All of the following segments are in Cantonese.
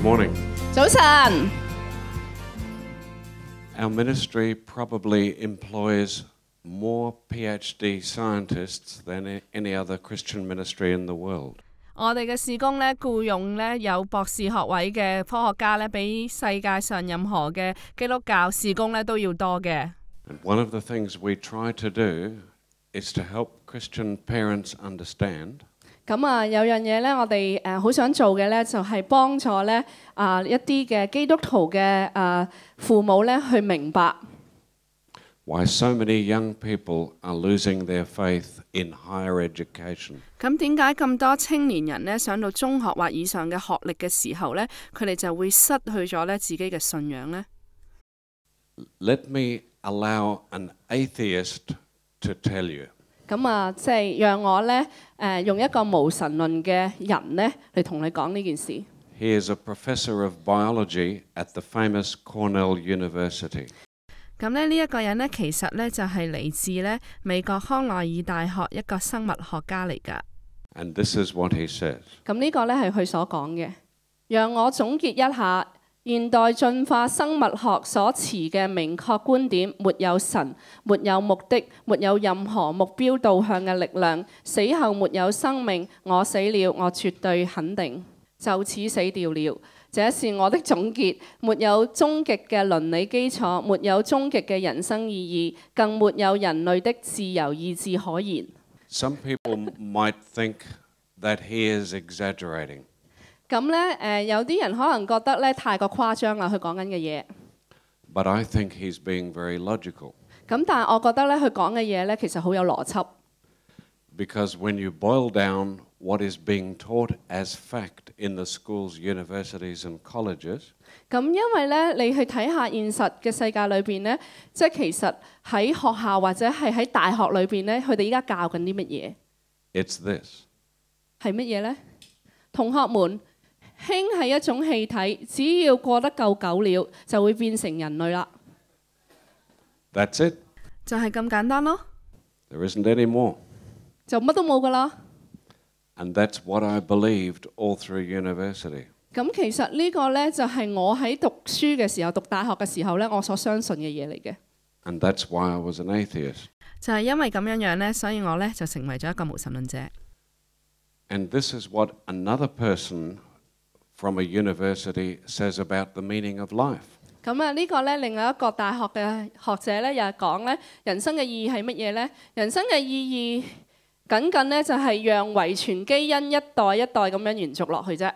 morning. 早晨。 Our ministry probably employs more PhD scientists than any other Christian ministry in the world. 我哋嘅事工咧僱用咧有博士學位嘅科學家咧，比世界上任何嘅基督教事工咧都要多嘅。 And one of the things we try to do is to help Christian parents understand 咁啊，有樣嘢咧，我哋好想做嘅咧，就係幫助咧一啲嘅基督徒嘅父母咧去明白 why so many young people are losing their faith in higher education. 咁點解咁多青年人咧上到中學或以上嘅學歷嘅時候咧，佢哋就會失去咗咧自己嘅信仰咧？ Let me allow an atheist to tell you. 咁啊，即係讓我咧用一個無神論嘅人咧嚟同你講呢件事。 He is a professor of biology at the famous Cornell University. 咁咧呢一個人咧，其實咧就係嚟自咧美國康奈爾大學一個生物學家嚟㗎。 And this is what he says. 咁呢個咧係佢所講嘅。讓我總結一下現代進化生物學所持嘅明確觀點：沒有神，沒有目的，沒有任何目標導向嘅力量，死後沒有生命。我死了，我絕對肯定，就此死掉了。這是我的總結，沒有終極嘅倫理基礎，沒有終極嘅人生意義，更沒有人類的自由意志可言。 Some people might think that he is exaggerating. 咁咧有啲人可能覺得咧太過誇張啦，佢講緊嘅嘢。 But I think he's being very logical. 咁但係我覺得咧佢講嘅嘢咧其實好有邏輯。 Because when you boil down what is being taught as fact in the schools, universities and colleges, 咁因為咧，你去睇下現實嘅世界裏邊咧，即係其實喺學校或者係喺大學裏邊咧，佢哋依家教緊啲乜嘢？ it's this. 係乜嘢咧？同學們，氫係一種氣體，只要過得夠久了，就會變成人類啦。 That's it. 就係咁簡單咯， There isn't any more. 就乜都冇噶啦。 And that's what I believed all through university. 咁其實呢個咧就係我喺讀書嘅時候、讀大學嘅時候咧，我所相信嘅嘢嚟嘅。 And that's why I was an atheist. 就係因為咁樣樣咧，所以我咧就成為咗一個無神論者。 And this is what another person from a university says about the meaning of life. 咁啊，呢個咧另外一個大學嘅學者咧又係講咧，人生嘅意義係乜嘢咧？人生嘅意義僅僅咧就係讓遺傳基因一代一代咁樣延續落去啫。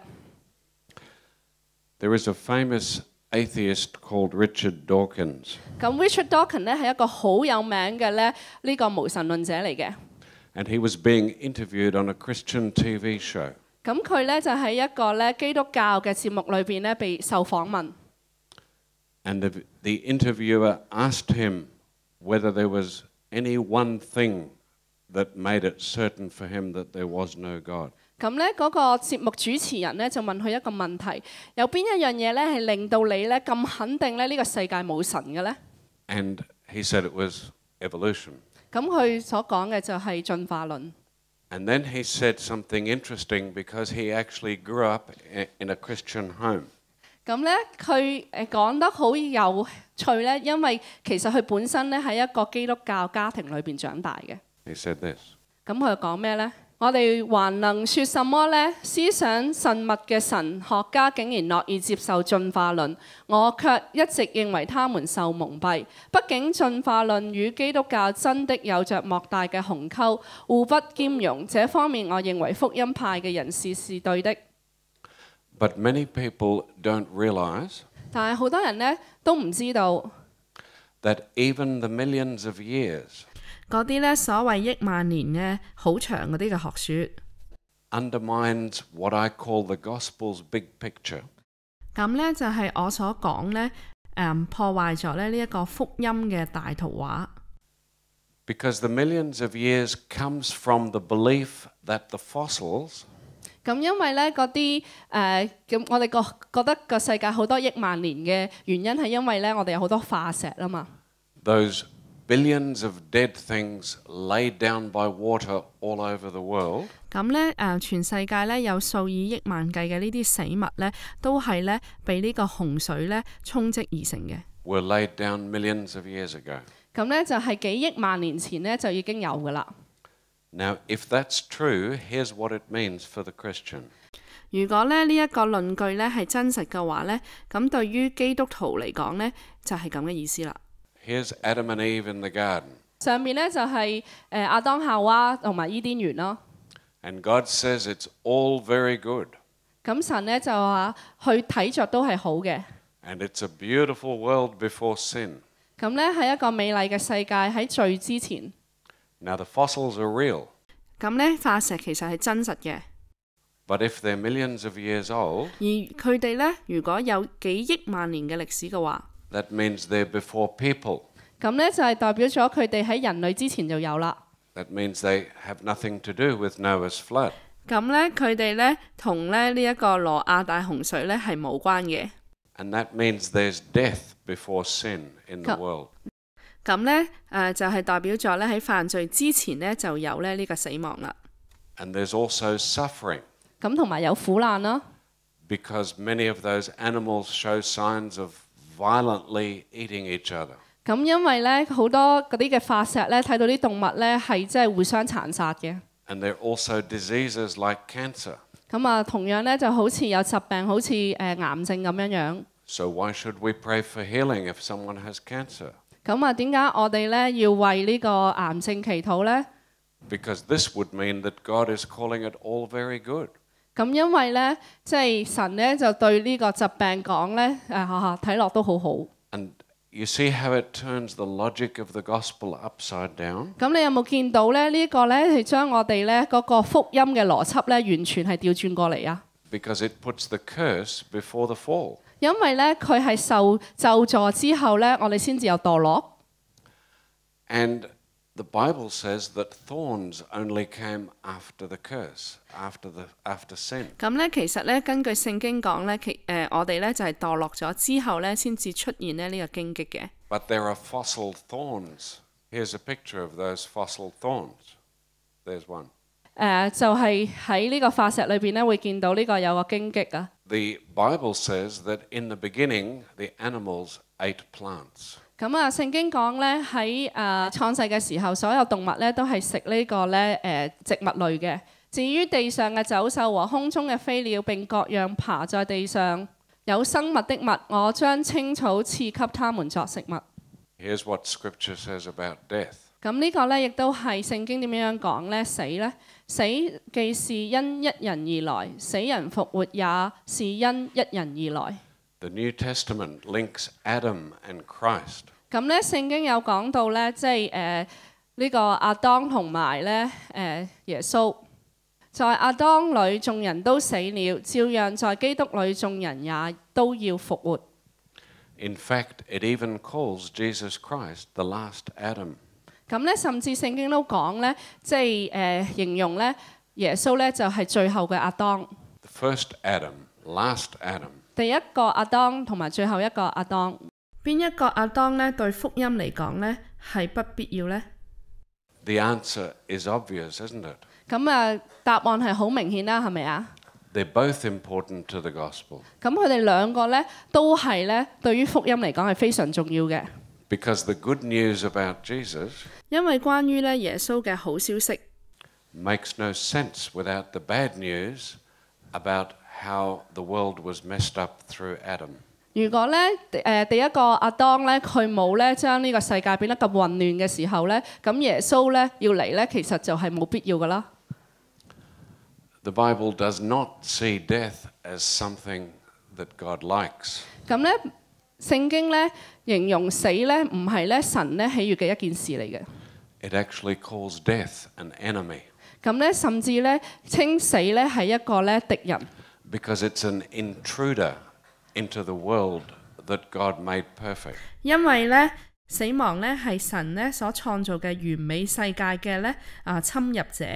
There is a famous atheist called Richard Dawkins. 咁 Richard Dawkins 咧係一個好有名嘅咧呢個無神論者嚟嘅。 And he was being interviewed on a Christian TV show. 咁佢咧就喺一個咧基督教嘅節目裏邊咧被受訪問。 And the interviewer asked him whether there was any one thing that made it certain for him that there was no God. 咁咧嗰個節目主持人咧就問佢一個問題：有邊一樣嘢咧係令到你咧咁肯定咧呢個世界冇神嘅咧？ And he said it was evolution. 咁佢所講嘅就係進化論。 And then he said something interesting because he actually grew up in a Christian home. 咁咧佢講得好有趣咧，因為其實佢本身咧喺一個基督教家庭裏邊長大嘅。 He said this. 咁佢講咩咧？我哋還能説什麼呢？思想神物嘅神學家竟然樂意接受進化論，我卻一直認為他們受蒙蔽。畢竟進化論與基督教真的有着莫大嘅鴻溝，互不兼容。這方面我認為福音派嘅人士是對的。 But many people don't realize 但係好多人呢都唔知道 that even the millions of years 嗰啲呢所謂億萬年嘅好長嗰啲嘅學説 undermines what I call the gospel's big picture. 咁呢就係我所講呢，破壞咗呢一個福音嘅大圖畫。 Because the millions of years comes from the belief that the fossils 咁因為咧嗰啲咁我哋覺得個世界好多億萬年嘅原因係因為咧我哋有好多化石啊嘛。 those billions of dead things laid down by water all over the world. 咁咧全世界咧有數以億萬計嘅呢啲死物咧，都係咧被呢個洪水咧沖積而成嘅。 Were laid down millions of years ago. 咁咧就係幾億萬年前咧就已經有㗎啦。 Now, if that's true, here's what it means for the Christian. 如果咧呢一個論據咧係真實嘅話咧，咁對於基督徒嚟講咧就係咁嘅意思啦。 Here's Adam and Eve in the garden. 上面咧就係亞當夏娃同埋伊甸園咯。 And God says it's all very good. 咁神咧就話去睇着都係好嘅。 And it's a beautiful world before sin. 咁咧係一個美麗嘅世界喺罪之前。 Now the fossils are real. 咁咧化石其實係真實嘅。 But if they're millions of years old, 而佢哋咧如果有幾億萬年嘅歷史嘅話， that means they're before people. 咁咧就係代表咗佢哋喺人類之前就有啦。 That means they have nothing to do with Noah's flood. 咁咧佢哋咧同咧呢一個挪亞大洪水咧係冇關嘅。 And that means there's death before sin in the world. 咁咧就係代表咗咧喺犯罪之前咧就有咧呢個死亡啦。 And there's also suffering. 咁同埋有苦難啦。 Because many of those animals show signs of violently eating each other. 咁因為咧好多嗰啲嘅化石咧睇到啲動物咧係即係互相殘殺嘅。 And there are also diseases like cancer. 咁啊同樣咧就好似有疾病，好似癌症咁樣樣。 So why should we pray for healing if someone has cancer? 咁啊點解我哋咧要為呢個癌症祈禱咧？ Because this would mean that God is calling it all very good. 咁因為咧即係神咧就對呢個疾病講咧睇落都好好。 And you see how it turns the logic of the gospel upside down? 咁你有冇見到咧呢個咧係將我哋咧嗰個福音嘅邏輯咧完全係調轉過嚟啊？ Because it puts the curse before the fall. 因為咧佢係受咒詛之後咧，我哋先至有墮落。 And the Bible says that thorns only came after the curse, after sin. 咁咧其實咧根據聖經講咧，我哋咧就係墮落咗之後咧，先至出現咧呢個荊棘嘅。 But there are fossil thorns. Here's a picture of those fossil thorns. There's one. 就係喺呢個化石裏邊咧，會見到呢個有個荊棘啊。 The Bible says that in the beginning, the animals ate plants. 咁啊，聖經講咧喺創世嘅時候，所有動物咧都係食呢個咧植物類嘅。至於地上嘅走獸和空中嘅飛鳥並各樣爬在地上有生物的物，我將青草賜給他們作食物。 Here's what Scripture says about death. 咁呢個咧亦都係聖經點樣講咧？死咧，死既是因一人而來，死人復活也是因一人而來。 The New Testament links Adam and Christ. 咁咧聖經有講到咧，即係呢個亞當同埋咧耶穌，在亞當裏眾人都死了，照樣在基督裏眾人也都要復活。 In fact, it even calls Jesus Christ the last Adam. 咁咧甚至聖經都講咧，即係形容咧耶穌咧就係最後嘅亞當。 The first Adam, last Adam. 第一個亞當同埋最後一個亞當，邊一個亞當咧對福音嚟講咧係不必要咧？ The answer is obvious, isn't it? 咁啊，答案係好明顯啦，係咪啊？ They're both important to the gospel. 咁佢哋兩個咧都係咧對於福音嚟講係非常重要嘅。 Because the good news about Jesus 因為關於咧耶穌嘅好消息 makes no sense without the bad news about how the world was messed up through Adam. 如果咧第一個亞當咧佢冇咧將呢個世界變得咁混亂嘅時候咧，咁耶穌咧要嚟咧其實就係冇必要噶啦。 The Bible does not see death as something that God likes. 咁咧聖經咧形容死咧唔係咧神咧喜悅嘅一件事嚟嘅。 It actually calls death an enemy. 咁咧甚至咧稱死咧係一個咧敵人。 Because it's an intruder into the world that God made perfect. 因為咧死亡咧係神咧所創造嘅完美世界嘅咧侵入者。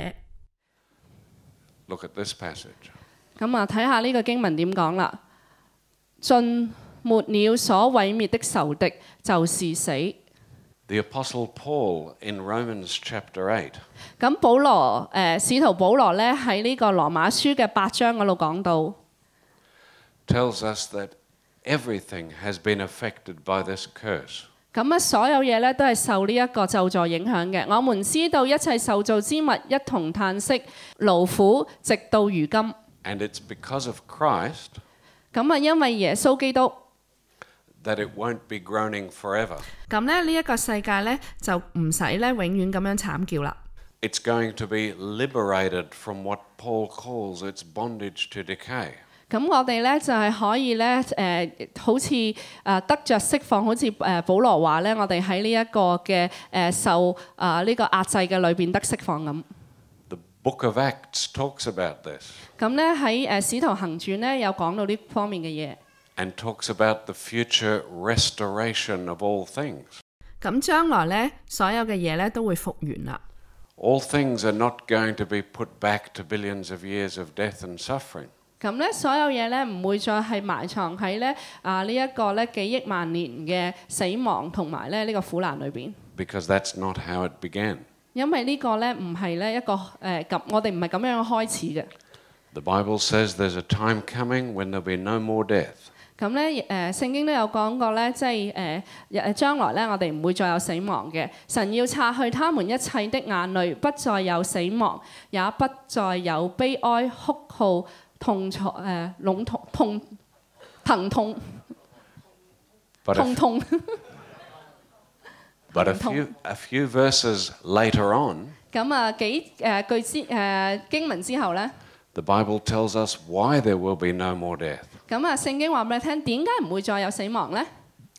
Look at this passage. 咁啊，睇下呢個經文點講啦。盡沒了所毀滅的仇敵，就是死。 The The Apostle Paul in Romans chapter 8 咁保羅使徒保羅咧喺呢個羅馬書嘅8章嗰度講到， tells us that everything has been affected by this curse. 咁所有嘢咧都係受呢一個咒詛影響嘅。我們知道一切受造之物一同嘆息勞苦，直到如今。 And it's because of Christ 咁因為耶穌基督， that it won't be groaning forever. 咁咧呢一個世界咧就唔使咧永遠咁樣慘叫啦。 It's going to be liberated from what Paul calls its bondage to decay. 咁我哋咧就係可以咧好似得着釋放，好似保羅話咧，我哋喺呢一個嘅受呢個壓制嘅裏邊得釋放咁。 The book of Acts talks about this 咁咧喺使徒行傳咧有講到呢方面嘅嘢。 and talks about the future restoration of all things. 咁將來咧所有嘅嘢咧都會復原啦。 All things are not going to be put back to billions of years of death and suffering. 咁咧所有嘢咧唔會再係埋藏喺咧呢一個咧幾億萬年嘅死亡同埋咧呢個苦難裏邊。 Because that's not how it began. 因為呢個咧唔係咧一個我哋唔係咁樣開始嘅。 The Bible says there's a time coming when there'll be no more death. 咁咧聖經都有講過咧，即係將來咧我哋唔會再有死亡嘅。神要擦去他們一切的眼淚，不再有死亡，也不再有悲哀、哭號、痛楚痛疼痛 But 痛痛。 But a few verses later on, 咁幾句經文之後咧， the Bible tells us why there will be no more death. 咁聖經話俾你聽，點解唔會再有死亡咧？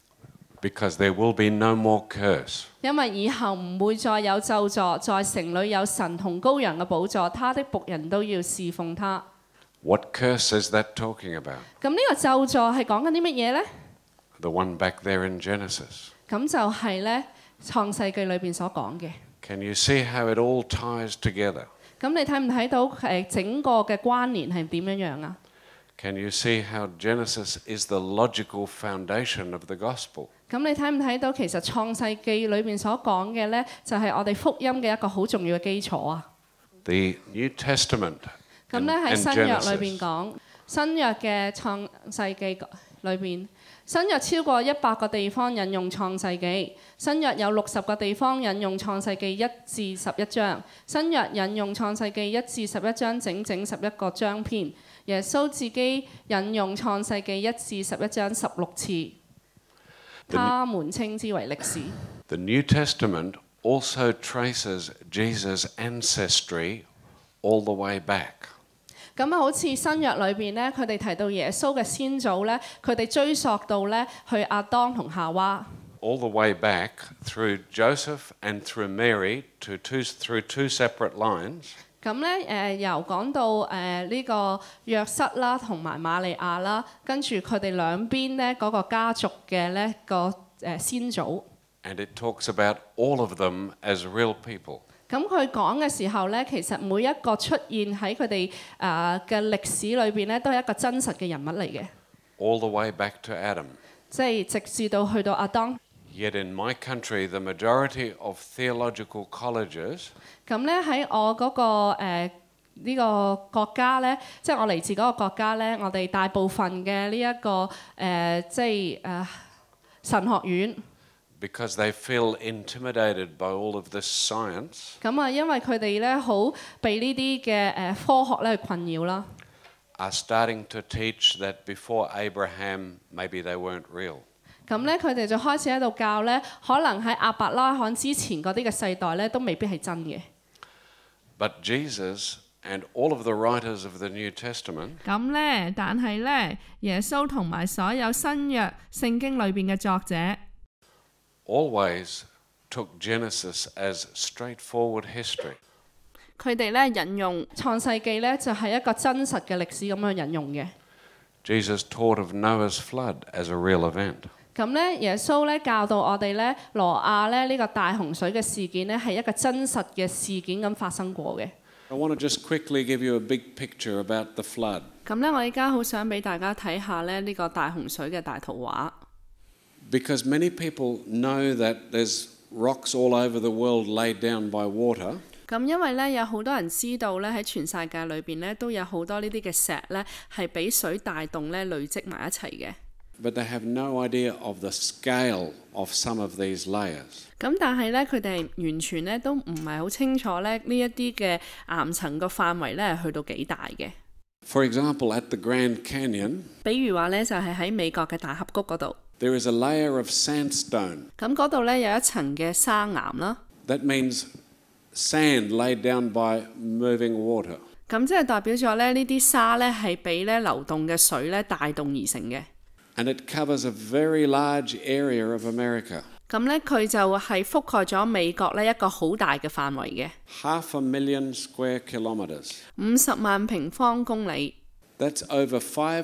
Because there will be no more curse. 因為以後唔會再有咒詛，在城裏有神同羔羊嘅寶座，他的僕人都要侍奉他。 What curse is that talking about? 咁呢個咒詛係講緊啲乜嘢咧？ The one back there in Genesis. 咁就係咧創世記裏邊所講嘅。 Can you see how it all ties together? 咁你睇唔睇到整個嘅關聯係點樣樣啊？ Can you see how Genesis is the logical foundation of the gospel? 咁你睇唔睇到其實創世記裏邊所講嘅咧，就係我哋福音嘅一個好重要嘅基礎啊！ The New Testament 咁 and, 咧喺 and 新約裏邊 Genesis 講，新約嘅創世記裏邊，新約超過100個地方引用創世記，新約有60個地方引用創世記1至11章，新約引用創世記1至11章整整11個章篇，耶穌自己引用創世記1至11章16次，他們稱之為歷史。 The New Testament also traces Jesus' ancestry all the way back. 咁好似新約裏邊咧，佢哋提到耶穌嘅先祖咧，佢哋追溯到咧去亞當同夏娃。 All the way back through Joseph and through Mary through two separate lines. 咁咧由講到呢個約瑟啦同埋瑪利亞啦，跟住佢哋兩邊咧嗰個家族嘅咧個先祖。 And it talks about all of them as real people. 咁佢講嘅時候咧，其實每一個出現喺佢哋嘅歷史裏邊咧，都係一個真實嘅人物嚟嘅。 All the way back to Adam. 即係直至到去到亞當。 Yet in my country, the majority of theological colleges 咁咧喺我嗰個呢個國家咧，即係我嚟自嗰個國家咧，我哋大部分嘅呢一個即係神學院。 because they feel intimidated by all of this science. 咁因為佢哋咧好被呢啲嘅科學咧困擾啦。 Are starting to teach that before Abraham, maybe they weren't real. 咁咧佢哋就開始喺度教咧，可能喺亞伯拉罕之前嗰啲嘅世代咧，都未必係真嘅。 But Jesus and all of the writers of the New Testament 咁咧，但係咧，耶穌同埋所有新約聖經裏邊嘅作者 always took Genesis as straightforward history. 佢哋咧引用創世記咧，就係一個真實嘅歷史咁樣引用嘅。 Jesus taught of Noah's flood as a real event. 咁咧，耶穌咧教導我哋咧，挪亞咧呢個大洪水嘅事件咧，係一個真實嘅事件咁發生過嘅。 I want to just quickly give you a big picture about the flood. 咁咧，我而家好想俾大家睇下咧呢個大洪水嘅大圖畫。 Because many people know that there's rocks all over the world laid down by water. 咁因為咧有好多人知道咧喺全世界裏邊咧都有好多呢啲嘅石咧係俾水帶動咧累積埋一齊嘅。 But they have no idea of the scale of some of these layers. 咁但係咧佢哋完全咧都唔係好清楚咧呢一啲嘅岩層個範圍咧係去到幾大嘅。 For example, at the Grand Canyon, 比如話咧就係喺美國嘅大峽谷嗰度， there is a layer of sandstone. 咁嗰度咧有一層嘅沙岩啦。 That means sand laid down by moving water. 咁即係代表咗咧呢啲沙咧係俾咧流動嘅水咧帶動而成嘅。 And it covers a very large area of America. 咁咧佢就係覆蓋咗美國咧一個好大嘅範圍嘅， 500,000 square kilometres. 50萬平方公里。 That's over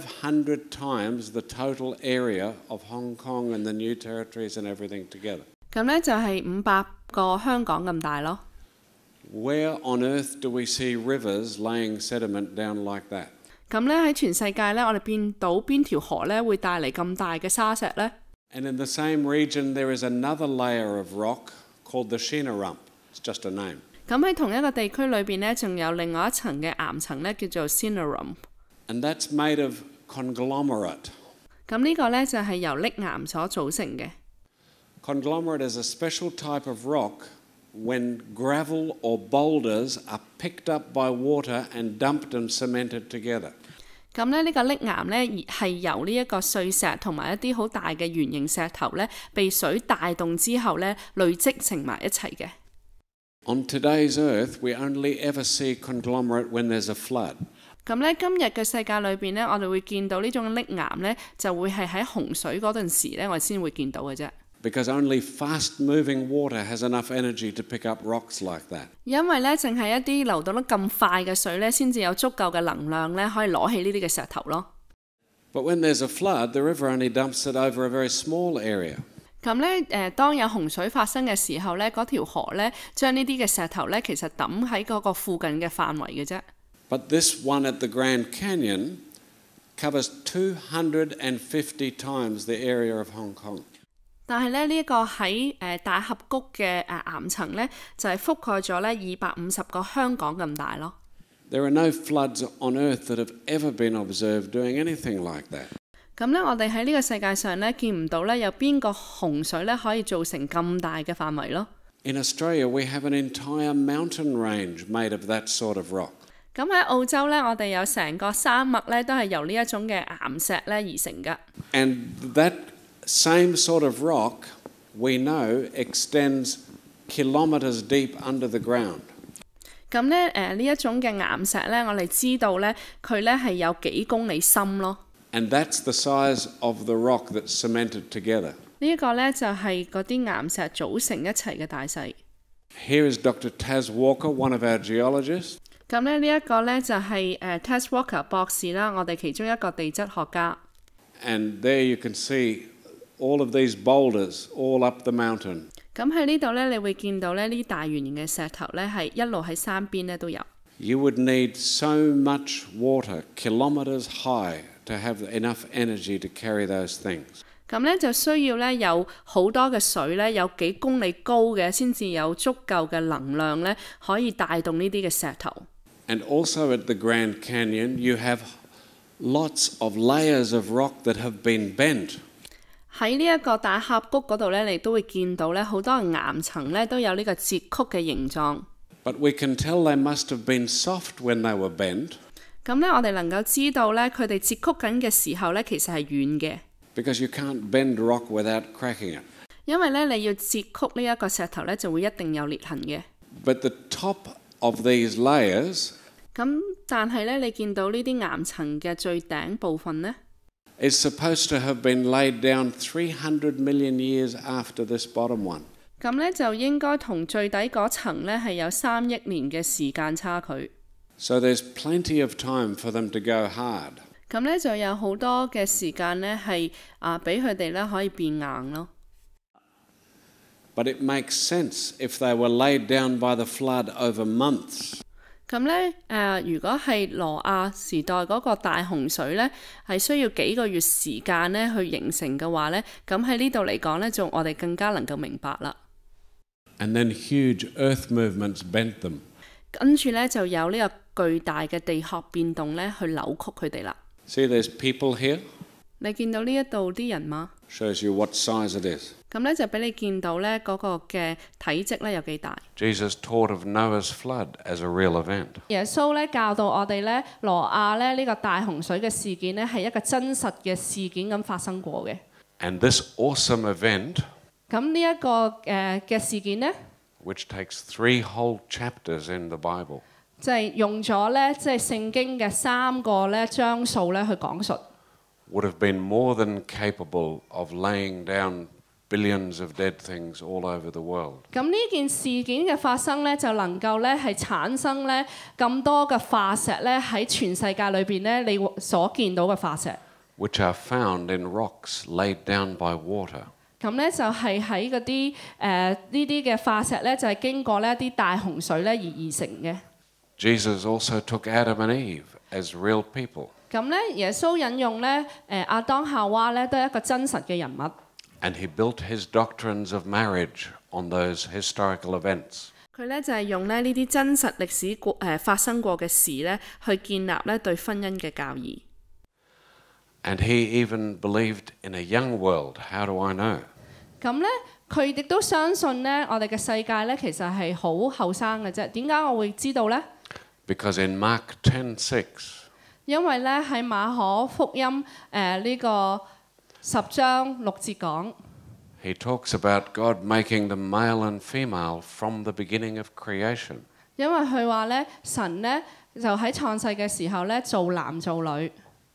500 times the total area of Hong Kong and the new territories and everything together. 咁咧就係500個香港咁大咯。 Where on earth do we see rivers laying sediment down like that? 咁咧喺全世界咧，我哋見到邊條河咧會帶嚟咁大嘅沙石咧？ And in the same region, there is another layer of rock called the Shinarump. It's just a name. 咁喺同一個地區裏邊咧，仲有另外一層嘅岩層咧，叫做 Sinarum。 And that's made of conglomerate. 咁呢個咧就係由礫岩所組成嘅。 Conglomerate is a special type of rock when gravel or boulders are picked up by water and dumped and cemented together. 咁咧呢個礫岩咧係由呢一個碎石同埋一啲好大嘅圓形石頭咧，被水帶動之後咧累積成埋一齊嘅。 On today's earth, we only ever see conglomerate when there's a flood. 咁咧今日嘅世界裏邊咧，我哋會見到呢種礫岩咧，就會係喺洪水嗰陣時咧，我哋先會見到嘅啫。 Because only fast-moving water has enough energy to pick up rocks like that. 因為咧，淨係一啲流動得咁快嘅水咧，先至有足夠嘅能量咧，可以攞起呢啲嘅石頭咯。 But when there's a flood, the river only dumps it over a very small area. 咁咧，當有洪水發生嘅時候咧，嗰條河咧，將呢啲嘅石頭咧，其實抌喺嗰個附近嘅範圍嘅啫。 But this one at the Grand Canyon covers 250 times the area of Hong Kong. 但係咧呢一個喺大峽谷嘅岩層咧，就係覆蓋咗咧250個香港咁大咯。 There are no floods on earth that have ever been observed doing anything like that. 咁咧，我哋喺呢個世界上咧，見唔到咧有邊個洪水咧可以造成咁大嘅範圍咯。 In Australia, we have an entire mountain range made of that sort of rock. 咁喺澳洲咧，我哋有成個山脈咧，都係由呢一種嘅岩石咧而成㗎。 And that same sort of rock, we know, extends kilometres deep under the ground. 咁咧呢一種嘅岩石咧，我哋知道咧，佢咧係有幾公里深咯。 And that's the size of the rock that's cemented together. 呢一個咧就係嗰啲岩石組成一齊嘅大細。 Here is Dr. Taz Walker, one of our geologists. 咁咧呢一個咧就係Taz Walker 博士啦，我哋其中一個地質學家。 And there you can see all of these boulders all up the mountain. 咁喺呢度咧，你會見到咧呢啲大圓形嘅石頭咧，係一路喺山邊咧都有。 You would need so much water, kilometres high, to have enough energy to carry those things. 咁咧就需要咧有好多嘅水咧，有幾公里高嘅，先至有足夠嘅能量咧，可以帶動呢啲嘅石頭。 And also at the Grand Canyon, you have lots of layers of rock that have been bent. 喺呢一個大峽谷嗰度咧，你都會見到咧好多岩層咧都有呢個折曲嘅形狀。 But we can tell they must have been soft when they were bent. 咁咧，我哋能夠知道咧，佢哋折曲緊嘅時候咧，其實係軟嘅。 Because you can't bend rock without cracking it. 因為咧，你要折曲呢一個石頭咧，就會一定有裂痕嘅。 But the top of these layers 咁但係咧，你見到呢啲岩層嘅最頂部分咧， is supposed to have been laid down 300 million years after this bottom one. 咁咧就應該同最底嗰層咧係有3億年嘅時間差距。 So there's plenty of time for them to go hard. 咁咧就有好多嘅時間咧係俾佢哋咧可以變硬咯。 But it makes sense if they were laid down by the flood over months. 咁咧如果係挪亞時代嗰個大洪水咧，係需要幾個月時間咧去形成嘅話咧，咁喺呢度嚟講咧，就我哋更加能夠明白啦。 And then huge earth movements bent them. 跟住咧就有呢個巨大嘅地殼變動咧去扭曲佢哋啦。 See, there's people here. 你見到呢一度啲人嗎？ Shows you what size it is. 咁咧就俾你見到咧嗰個嘅體積咧有幾大。 Jesus taught of Noah's flood as a real event. 耶穌咧教導我哋咧挪亞咧呢個大洪水嘅事件咧係一個真實嘅事件咁發生過嘅。 And this awesome event, 咁呢一個嘅事件咧， which takes 3 whole chapters in the Bible, 就係用咗咧即係聖經嘅3個咧章數咧去講述。 would have been more than capable of laying down billions of dead things all over the world. 咁呢件事件嘅發生咧，就能夠咧係產生咧咁多嘅化石咧喺全世界裏邊咧，你所見到嘅化石。 which are found in rocks laid down by water. 咁咧就係喺嗰啲呢啲嘅化石咧，就係經過呢一啲大洪水咧而成嘅。 Jesus also took Adam and Eve as real people. 咁咧，耶穌引用咧亞當夏娃咧都係一個真實嘅人物。 And he built his doctrines of marriage on those historical events. 佢咧就係用咧呢啲真實歷史發生過嘅事咧，去建立咧對婚姻嘅教義。 And he even believed in a young world. How do I know? 咁咧，佢亦都相信咧，我哋嘅世界咧其實係好後生嘅啫。點解我會知道咧？ Because in Mark 10:6, 因為咧喺馬可福音呢個10章6節講， he talks about God making them male and female from the beginning of creation. 因為佢話咧神咧就喺創世嘅時候咧做男做女，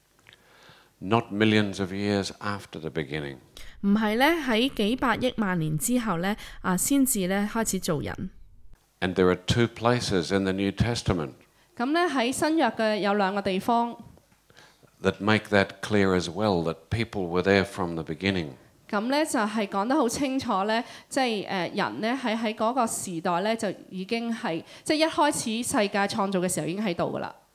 Not millions of years after the beginning. 唔係咧喺幾百億萬年之後咧先至咧開始做人。 And there are 2 places in the New Testament 咁咧喺新約嘅有2個地方， that make that clear as well, that people were there from the beginning. 咁咧就係講得好清楚咧，即係人咧喺嗰個時代咧就已經係即係一開始世界創造嘅時候已經喺度噶啦。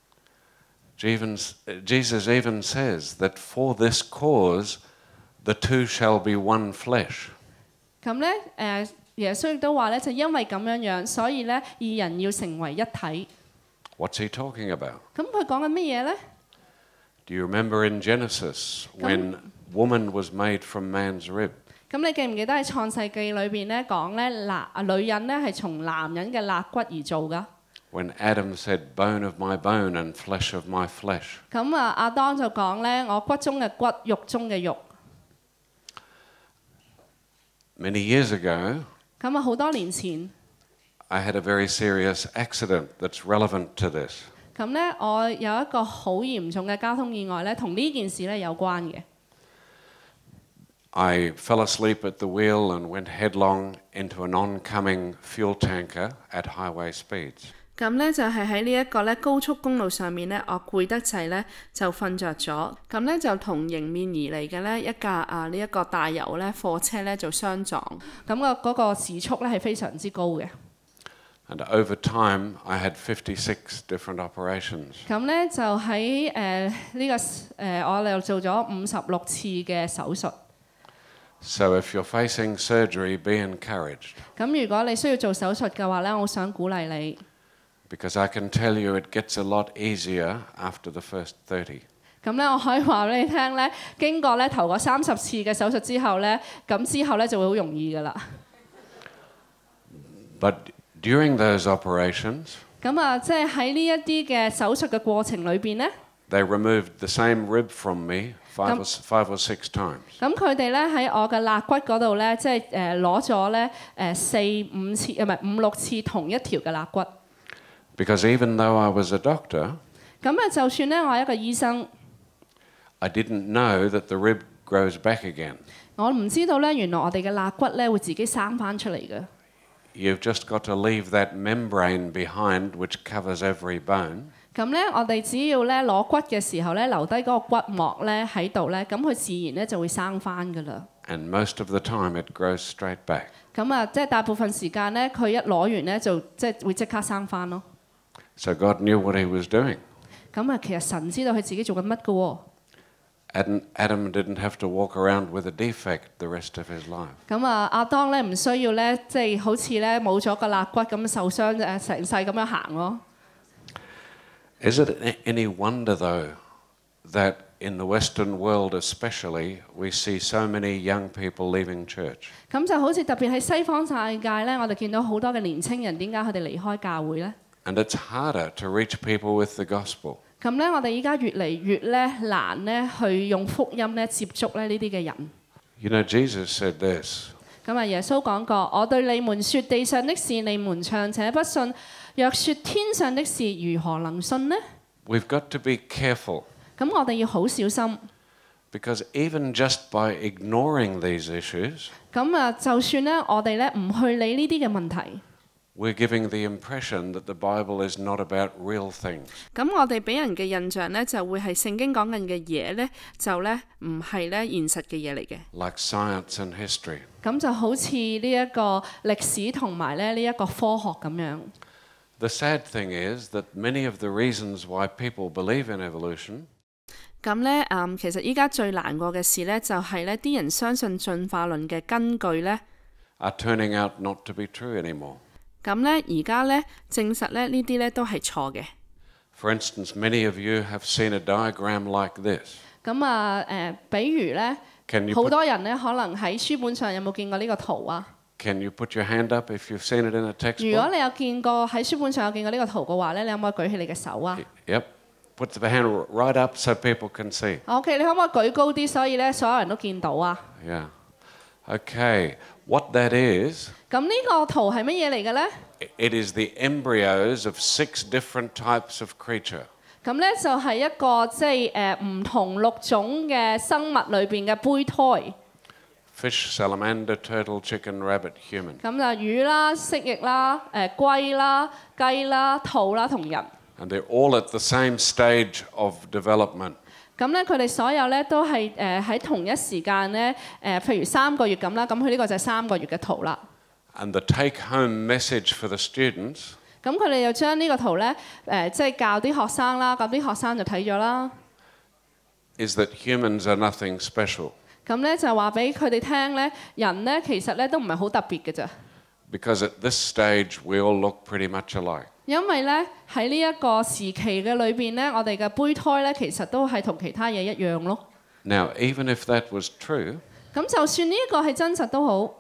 Jesus even says that for this cause, the 2 shall be one flesh. 咁咧耶穌亦都話咧，就因為咁樣樣，所以咧二人要成為一體。 What's he talking about? 咁佢講緊乜嘢咧？ Do you remember in Genesis when woman was made from man's rib? 咁你記唔記得喺創世記裏邊咧講咧女人咧係從男人嘅肋骨而做噶？ When Adam said, bone of my bone and flesh of my flesh. 咁亞當就講咧，我骨中嘅骨，肉中嘅肉。 Many years ago, 咁好多年前， I had a very serious accident that's relevant to this. 咁咧我有一個好嚴重嘅交通意外咧，同呢件事咧有關嘅。 I fell asleep at the wheel and went headlong into an oncoming fuel tanker at highway speeds. 咁咧就係喺呢一個咧高速公路上面咧，我攰得滯咧就瞓着咗。咁咧就同迎面而嚟嘅咧一架呢一個大油咧貨車咧就相撞。咁嗰個時速咧係非常之高嘅。 And over time, I had 56 different operations. 咁咧就喺呢個我哋做咗56次嘅手術。 So if you're facing surgery, be encouraged. 咁如果你需要做手術嘅話咧，我想鼓勵你。 Because I can tell you it gets a lot easier after the first 30. 咁咧，我可以話俾你聽咧，經過咧頭嗰30次嘅手術之後咧，咁之後咧就會好容易噶啦。 But during those operations, 咁即係喺呢一啲嘅手術嘅過程裏邊咧， they removed the same rib from me 5 or 6 times. 咁佢哋咧喺我嘅肋骨嗰度咧，即係攞咗咧4、5次，唔係5、6次同一條嘅肋骨。 Because even though I was a doctor, 咁就算咧我係一個醫生， I didn't know that the rib grows back again. 我唔知道咧，原來我哋嘅肋骨咧會自己生翻出嚟嘅。 You've just got to leave that membrane behind which covers every bone. 咁咧，我哋只要咧攞骨嘅時候咧，留低嗰個骨膜咧喺度咧，咁佢自然咧就會生翻噶啦。 And most of the time it grows straight back. 咁即係大部分時間咧，佢一攞完咧就即係會即刻生翻咯。 So God knew what he was doing. 咁其實神知道佢自己做緊乜嘅喎。 Adam didn't have to walk around with a defect the rest of his life. 咁啊，亞當咧唔需要咧，即係好似咧冇咗個肋骨咁受傷成世咁樣行咯。 Is it any wonder, though, that in the Western world especially, we see so many young people leaving church? 咁就好似特別喺西方世界咧，我哋見到好多嘅年青人，點解佢哋離開教會咧？ And it's harder to reach people with the gospel. 咁咧，我哋依家越嚟越咧難咧去用福音咧接觸咧呢啲嘅人。 You know, Jesus said this. 咁啊，耶穌講過：我對你們說地上的事，你們尚且不信；若說天上的事，如何能信呢？ We've got to be careful. 咁我哋要好小心。 Because even just by ignoring these issues, 咁啊，就算咧我哋咧唔去理呢啲嘅問題。 we're giving the impression that the Bible is not about real things. 咁我哋俾人嘅印象咧，就會係聖經講緊嘅嘢咧，就咧唔係咧現實嘅嘢嚟嘅。 Like science and history. 咁就好似呢一個歷史同埋咧呢一個科學咁樣。 The sad thing is that many of the reasons why people believe in evolution 咁咧其實依家最難過嘅事咧，就係咧啲人相信進化論嘅根據咧， are turning out not to be true anymore. 咁咧而家咧證實咧呢啲咧都係錯嘅。 For instance, many of you have seen a diagram like this. 咁啊比如咧， Can you 好 put, 多人咧可能喺書本上有冇見過呢個圖啊？ can you put your hand up if you've seen it in a 如果 textbook? 你有見過喺書本上有見過呢個圖嘅話咧，你可唔可以舉起你嘅手啊 Yep. Put the hand right up so people can see. ？OK，你可唔可以舉高啲，所以咧所有人都見到啊？ Yeah. Okay. What that is, 咁呢個圖係乜嘢嚟嘅咧？ it is the embryos of 6 different types of creature. 咁咧就係一個即係唔同6種嘅生物裏邊嘅胚胎。 Fish, salamander, turtle, chicken, rabbit, human. 咁就魚啦、蜥蜴啦、龜啦、雞啦、兔啦同人。 And they're all at the same stage of development. 咁咧佢哋所有咧都係喺同一時間咧譬如3個月咁啦，咁佢呢個就係3個月嘅圖啦。 And the take-home message for the students 咁佢哋又將呢個圖咧即係教啲學生啦，咁啲學生就睇咗啦。 is that humans are nothing special. 咁咧就話俾佢哋聽咧，人咧其實咧都唔係好特別嘅咋。 Because at this stage we all look pretty much alike. 因為咧喺呢一個時期嘅裏邊咧，我哋嘅胚胎咧其實都係同其他嘢一樣咯。 Now, even if that was true, 咁就算呢一個係真實都好，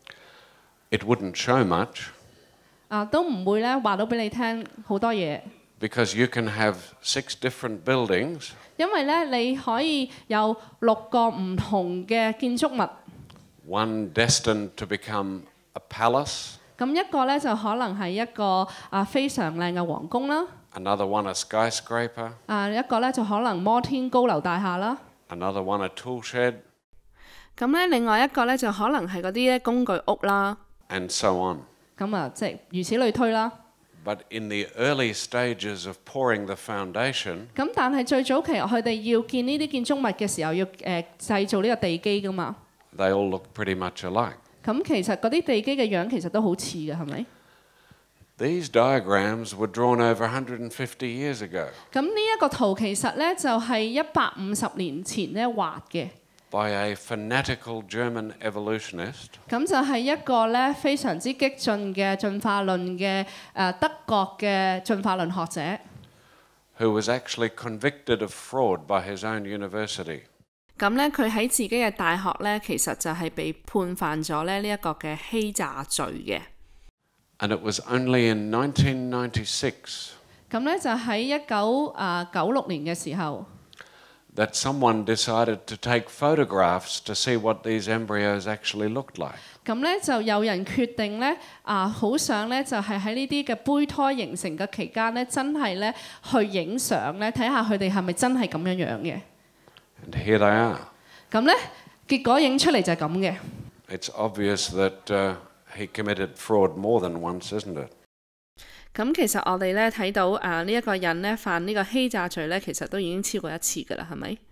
it wouldn't show much 都唔會咧話到俾你聽好多嘢。 because you can have 6 different buildings, 因為咧你可以有6個唔同嘅建築物， one destined to become a palace, 咁一個咧就可能係一個非常靚嘅皇宮啦， another one a skyscraper, 一個咧就可能摩天高樓大廈啦， another one a tool shed, 咁咧另外一個咧就可能係嗰啲咧工具屋啦， and so on. 咁即係如此類推啦。 But in the early stages of pouring the foundation, 咁但係最早期佢哋要建呢啲建築物嘅時候，要製造呢個地基噶嘛。 they all look pretty much alike. 咁其實嗰啲地基嘅樣其實都好似嘅，係咪？ These diagrams were drawn over 150 years ago 咁呢一個圖其實咧就係150年前咧畫嘅。 by a fanatical German evolutionist 咁就係一個咧非常之激進嘅進化論嘅德國嘅進化論學者， who was actually convicted of fraud by his own university. 咁咧佢喺自己嘅大學咧，其實就係被判犯咗咧呢一個嘅欺詐罪嘅。 And it was only in 1996 咁咧就喺1996年嘅時候， that someone decided to take photographs to see what these embryos actually looked like. 咁咧就有人決定咧好想咧就係喺呢啲嘅胚胎形成嘅期間咧，真係咧去影相咧，睇下佢哋係咪真係咁樣樣嘅。 And here they are. 咁咧結果影出嚟就係咁嘅。 It's obvious that he committed fraud more than once, isn't it? 咁其實我哋咧睇到呢一個人咧犯呢個欺詐罪咧，其實都已經超過1次㗎啦，係咪？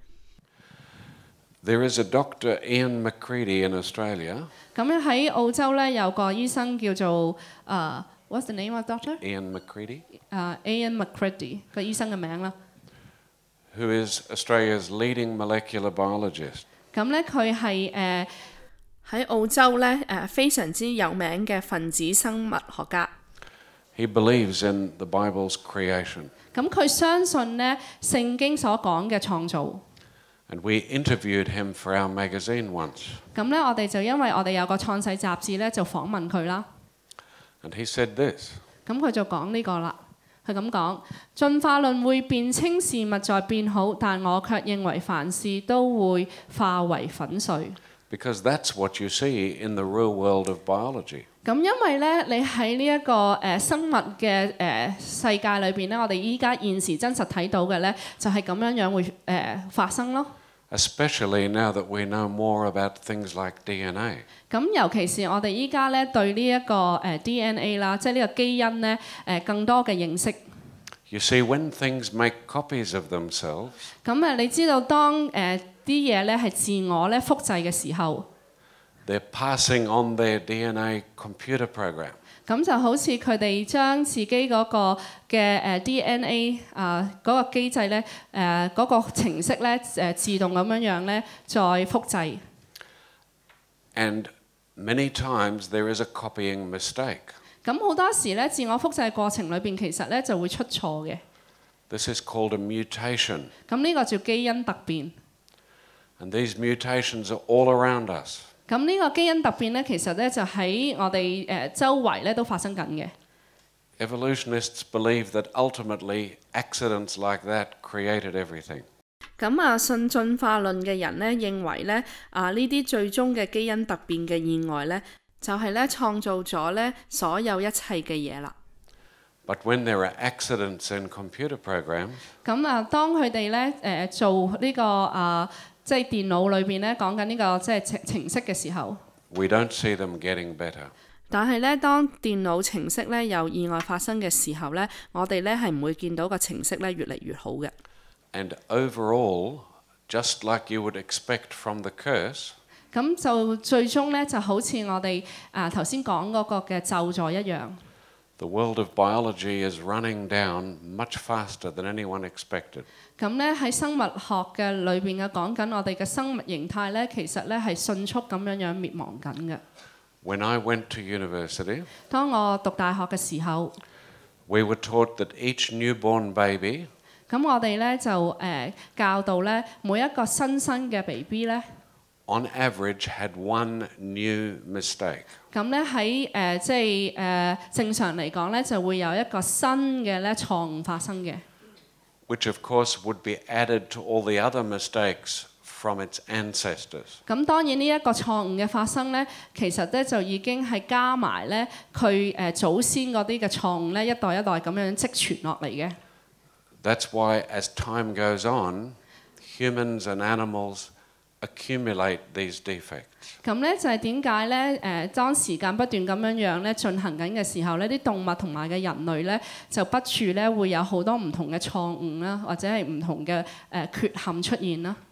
There is a Dr. Ian McCready in Australia. 咁咧喺澳洲咧有個醫生叫做What's the name of doctor？ Ian McCready, Ian McCready 個醫生嘅名啦。 who is Australia's leading molecular biologist. 咁咧佢係喺澳洲咧非常之有名嘅分子生物學家。 He believes in the Bible's creation. 咁佢相信咧聖經所講嘅創造。 And we interviewed him for our magazine once. 咁咧我哋就因為我哋有個創世雜誌咧，就訪問佢啦。 And he said this. 咁佢就講呢個啦，佢咁講：進化論會辯稱事物在變好，但我卻認為凡事都會化為粉碎。 Because that's what you see in the real world of biology. 咁因為咧，你喺呢一個生物嘅世界裏邊咧，我哋依家現時真實睇到嘅咧，就係咁樣樣會發生咯。 Especially now that we know more about things like DNA. 咁尤其是我哋依家咧對呢一個DNA 啦，即係呢個基因咧更多嘅認識。 You see, when things make copies of themselves, 咁你知道當啲嘢咧係自我咧複製嘅時候， they're passing on their DNA computer program. 咁就好似佢哋將自己嗰個嘅DNA 嗰個機制咧嗰個程式咧自動咁樣咧再複製。 And many times there is a copying mistake. 咁好多時咧，自我複製過程裏邊其實咧就會出錯嘅。 This is called a mutation. 咁呢個叫基因突變。 And these mutations are all around us. 咁呢個基因突變咧，其實咧就喺我哋周圍咧都發生緊嘅。 Evolutionists believe that ultimately accidents like that created everything. 咁信進化論嘅人咧認為咧呢啲最終嘅基因突變嘅意外咧，就係咧創造咗咧所有一切嘅嘢啦。 But when there are accidents in computer programs, 咁當佢哋咧做呢個即係電腦裏邊咧講緊呢個即係程式嘅時候， we don't see them getting better. 但係咧當電腦程式咧有意外發生嘅時候咧，我哋咧係唔會見到個程式咧越嚟越好嘅。 And overall, just like you would expect from the curse, 咁就最終咧就好似我哋頭先講嗰個嘅咒詛一樣。 the world of biology is running down much faster than anyone expected. 咁咧喺生物學嘅裏邊講緊我哋嘅生物形態咧，其實咧係迅速咁樣滅亡緊嘅。 When I went to university, 當我讀大學嘅時候， we were taught that each newborn baby 咁我哋咧就教導咧每一個新生嘅 BB 咧， on average had one new mistake. 咁咧喺即係正常嚟講咧就會有一個新嘅咧錯誤發生嘅。 Which of course would be added to all the other mistakes from its ancestors. 咁當然呢一個錯誤嘅發生咧，其實咧就已經係加埋咧佢祖先嗰啲嘅錯誤咧，一代一代咁樣積傳落嚟嘅。 That's why as time goes on, humans and animals accumulate these defects. 咁咧就係點解咧？當時間不斷咁樣咧進行緊嘅時候咧，啲動物同埋嘅人類咧就不住咧會有好多唔同嘅錯誤啦，或者係唔同嘅缺陷出現啦。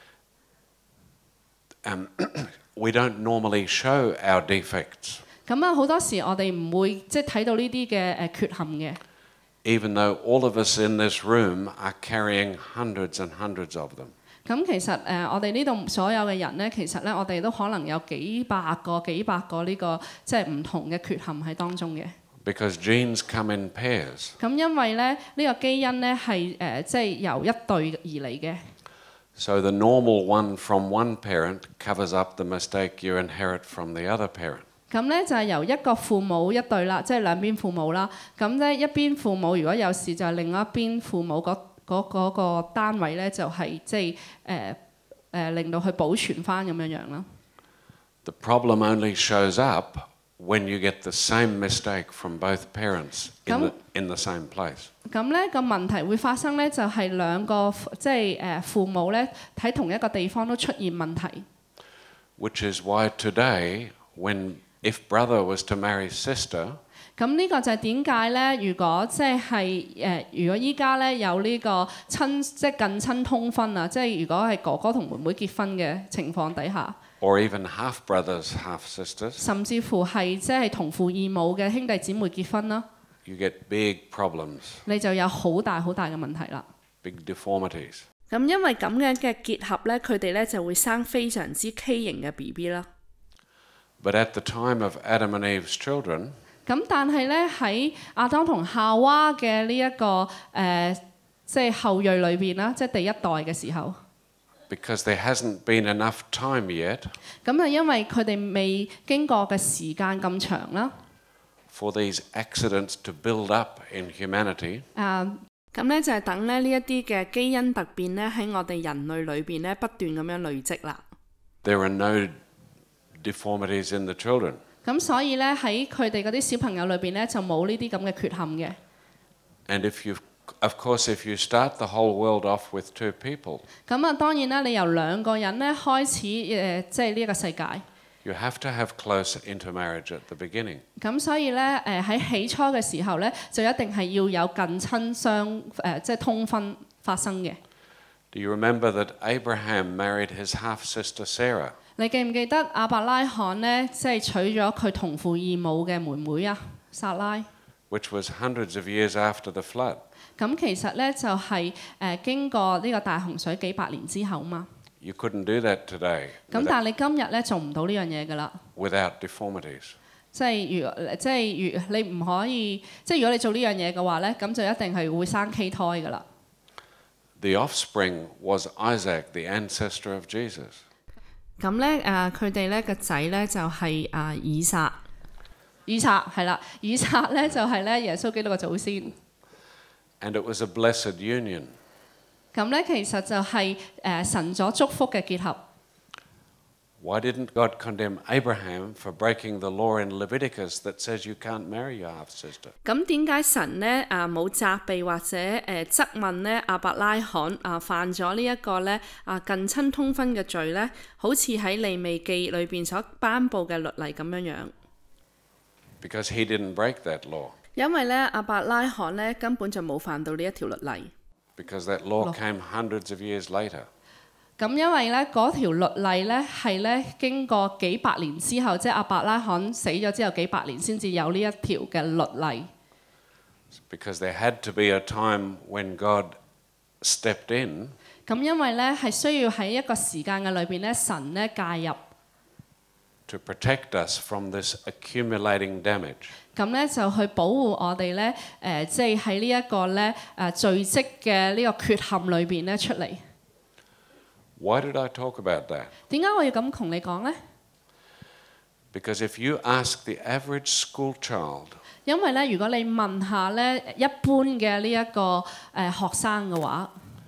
We don't normally show our defects, 咁好多時我哋唔會即係睇到呢啲嘅缺陷嘅。 even though all of us in this room are carrying hundreds and hundreds of them. 咁其實我哋呢度所有嘅人咧，其實咧我哋都可能有幾百個呢個即係唔同嘅缺陷喺當中嘅。 Because genes come in pairs. 咁因為咧呢個基因咧係即係由一對而嚟嘅。 So the normal one from one parent covers up the mistake you inherit from the other parent. 咁咧就係由一個父母一對啦，即係兩邊父母啦。咁咧一邊父母如果有事，就係另一邊父母嗰個單位咧，就係即係令到佢保存翻咁樣啦。 The problem only shows up when you get the same mistake from both parents in the same place. 咁咧個問題會發生咧，就係兩個即係父母咧喺同一個地方都出現問題。 Which is why today, if brother was to marry sister, 咁呢個就係點解咧？如果即係如果依家咧有呢個即係近親通婚啊，即係如果係哥哥同妹妹結婚嘅情況底下， or even half brothers, half sisters, 甚至乎係即係同父異母嘅兄弟姊妹結婚啦， you get big problems, 你就有好大嘅問題啦。 big deformities. 咁因為咁樣嘅結合咧，佢哋咧就會生非常之畸形嘅 BB 啦。 But at the time of Adam and Eve's children, 咁但係咧喺亞當同夏娃嘅呢一個即係後裔裏邊啦，即係第一代嘅時候， because there hasn't been enough time yet 咁啊因為佢哋未經過嘅時間咁長啦， for these accidents to build up in humanity, 咁咧就係等咧呢一啲嘅基因突變咧喺我哋人類裏邊咧不斷咁樣累積啦。 there are no deformities in the children. 咁所以咧喺佢哋嗰啲小朋友裏邊咧就冇呢啲咁嘅缺陷嘅。 And of course, if you start the whole world off with two people, 咁啊當然啦，你由兩個人咧開始即係呢一個世界。 you have to have close intermarriage at the beginning. 咁所以咧喺起初嘅時候咧，就一定係要有近親即係通婚發生嘅。 Do you remember that Abraham married his half-sister Sarah? 你記唔記得亞伯拉罕咧即係娶咗佢同父異母嘅妹妹啊撒拉？ Which was hundreds of years after the flood. 咁其實咧就係經過呢個大洪水幾百年之後嘛。 You couldn't do that today 咁但係你今日咧做唔到呢樣嘢㗎啦。 without deformities. 即係如你唔可以，即係如果你做呢樣嘢嘅話咧，咁就一定係會生畸胎㗎啦。 The offspring was Isaac, the ancestor of Jesus. 咁咧佢哋咧個仔咧就係以撒。以撒係啦，以撒咧就係咧耶穌基督嘅祖先。 And it was a blessed union. 咁咧其實就係神所祝福嘅結合。 Why didn't God condemn Abraham for breaking the law in Leviticus that says you can't marry your half-sister? 咁點解神咧冇責備或者質問咧亞伯拉罕犯咗呢一個咧近親通婚嘅罪咧？好似喺利未記裏邊所頒布嘅律例咁樣樣。 Because he didn't break that law. 因為咧亞伯拉罕咧根本就冇犯到呢一條律例。 Because that law came hundreds of years later. 咁因為咧嗰條律例咧係咧經過幾百年之後，即係亞伯拉罕死咗之後幾百年先至有呢一條嘅律例。 Because there had to be a time when God stepped in. 咁因為咧係需要喺一個時間嘅裏邊咧，神咧介入。 To protect us from this accumulating damage. 咁咧就去保護我哋咧即係喺呢一個咧聚積嘅呢個缺陷裏邊咧出嚟。 Why did I talk about that? 點解我要咁同你講咧？ Because if you ask the average school child, 因為咧，如果你問下咧一般嘅呢一個學生嘅話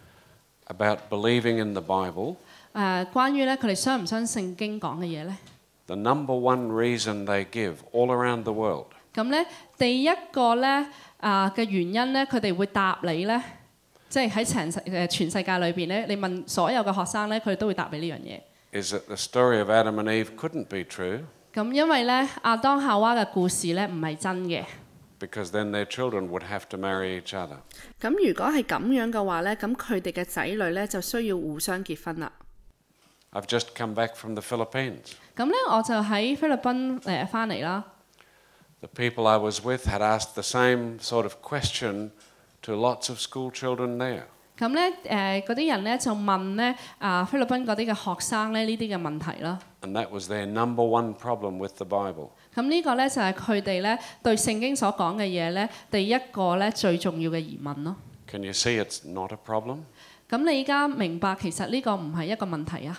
about believing in the Bible, 關於咧佢哋相唔相信聖經講嘅嘢咧？ the number one reason they give all around the world 咁咧，第一個咧嘅原因咧，佢哋會答你咧，即係喺全世界裏邊咧，你問所有嘅學生咧，佢哋都會答你呢樣嘢。 is that the story of Adam and Eve couldn't be true 咁因為咧亞當夏娃嘅故事咧唔係真嘅。 because then their children would have to marry each other. 咁如果係咁樣嘅話咧，咁佢哋嘅仔女咧就需要互相結婚啦。 I've just come back from the Philippines. 咁咧我就喺菲律賓翻嚟啦。 The people I was with had asked the same sort of question to lots of school children there. 咁咧嗰啲人咧就問咧菲律賓嗰啲嘅學生咧呢啲嘅問題啦。 And that was their number one problem with the Bible. 咁呢個咧就係佢哋咧對聖經所講嘅嘢咧第一個咧最重要嘅疑問咯。 Can you see it's not a problem? 咁你而家明白其實呢個唔係一個問題啊。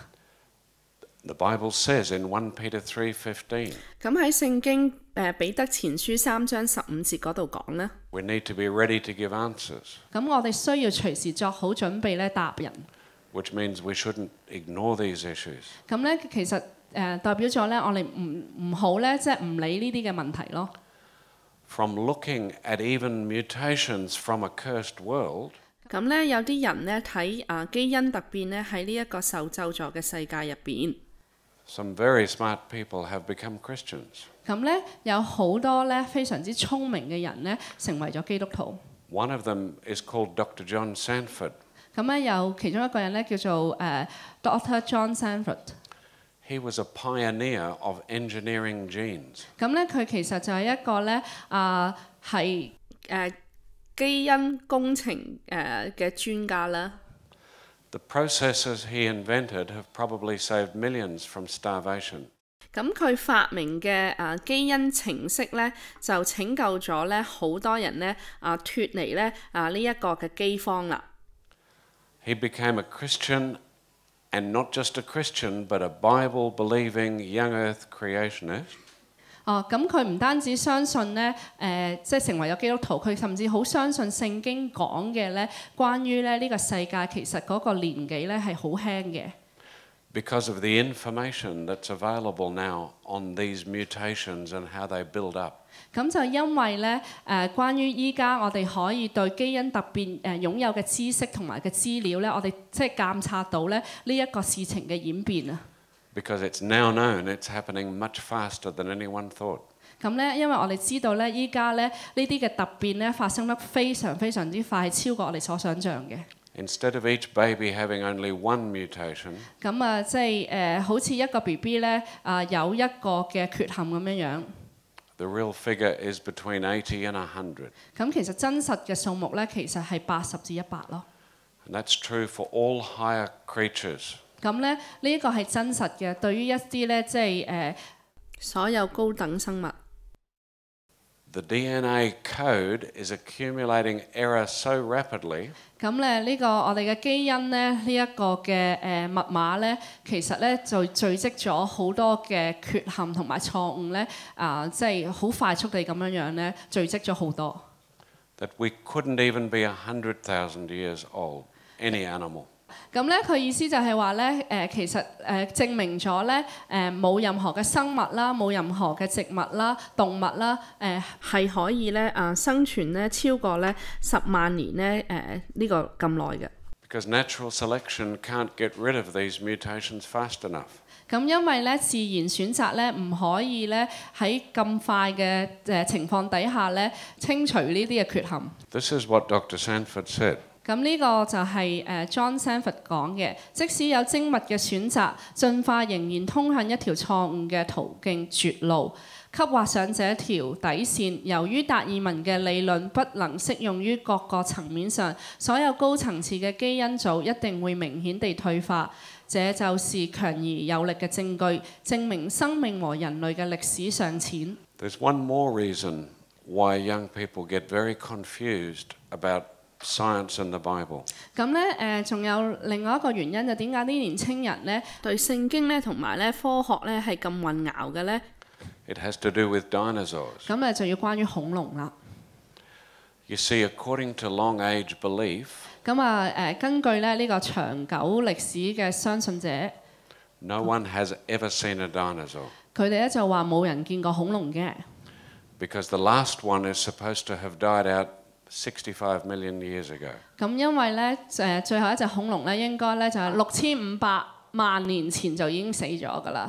The Bible says in 1 Peter 3:15. 咁喺聖經彼得前書3章15節嗰度講咧， We need to be ready to give answers, 咁我哋需要隨時作好準備咧答人。 which means we shouldn't ignore these issues. 咁咧其實代表咗咧我哋唔好咧即係唔理呢啲嘅問題咯。 From looking at even mutations from a cursed world, 咁咧有啲人咧睇基因突變咧喺呢一個受咒詛嘅世界入邊。 some very smart people have become Christians. 咁咧有好多咧非常之聰明嘅人咧成為咗基督徒。 One of them is called Dr. John Sanford. 咁咧有其中一個人咧叫做Dr. John Sanford。 He was a pioneer of engineering genes. 咁咧佢其實就係一個咧係基因工程嘅專家啦。 The processes he invented have probably saved millions from starvation. 咁佢發明嘅基因程式咧，就拯救咗咧好多人咧脫離咧呢一個嘅饑荒啦。 He became a Christian, and not just a Christian, but a Bible-believing young earth creationist. 咁佢唔單止相信咧，即係成為咗基督徒，佢甚至好相信聖經講嘅咧，關於咧呢個世界其實嗰個年紀咧係好輕嘅。 Because of the information that's available now on these mutations and how they build up. 咁就因為咧關於依家我哋可以對基因突變擁有嘅知識同埋嘅資料咧，我哋即係監察到咧呢一個事情嘅演變啊。 Because it's now known it's happening much faster than anyone thought. 咁咧，因為我哋知道咧，依家咧呢啲嘅突變咧發生得非常非常之快，超過我哋所想像嘅。 Instead of each baby having only one mutation, 咁即係好似一個 BB 咧有一個嘅缺陷咁樣樣。 the real figure is between 80 and 100. 咁其實真實嘅數目咧，其實係80至100咯。 And that's true for all higher creatures. 咁咧呢一個係真實嘅，對於一啲咧即係所有高等生物。 The DNA code is accumulating error so rapidly. 咁咧呢個我哋嘅基因咧呢一個嘅密碼咧，其實咧就聚積咗好多嘅缺陷同埋錯誤咧即係好快速地咁樣樣咧聚積咗好多。 That we couldn't even be 100,000 years old, any animal. 咁咧佢意思就係話咧其實證明咗咧冇任何嘅生物啦，冇任何嘅植物啦、動物啦係可以咧生存咧超過咧10萬年咧呢個咁耐嘅。 Because natural selection can't get rid of these mutations fast enough. 咁因為咧自然選擇咧唔可以咧喺咁快嘅情況底下咧清除呢啲嘅缺陷。 This is what Dr. Sanford said. 咁呢個就係John Sanford 講嘅，即使有精密嘅選擇，進化仍然通向一條錯誤嘅途徑絕路，刻畫上這條底線。由於達爾文嘅理論不能適用於各個層面上，所有高層次嘅基因組一定會明顯地退化。這就是強而有力嘅證據，證明生命和人類嘅歷史尚淺。 There's one more reason why young people get very confused about science and the Bible. 咁咧仲有另外一個原因就點解啲年青人咧對聖經咧同埋咧科學咧係咁混淆嘅咧？ It has to do with dinosaurs. 咁就要關於恐龍啦。 You see, according to long age belief, 咁根據咧呢個長久歷史嘅相信者， no one has ever seen a dinosaur. 佢哋咧就話冇人見過恐龍嘅。 Because the last one is supposed to have died out 65 million years ago. 咁因為咧最後一隻恐龍咧應該咧就係6500萬年前就已經死咗㗎啦。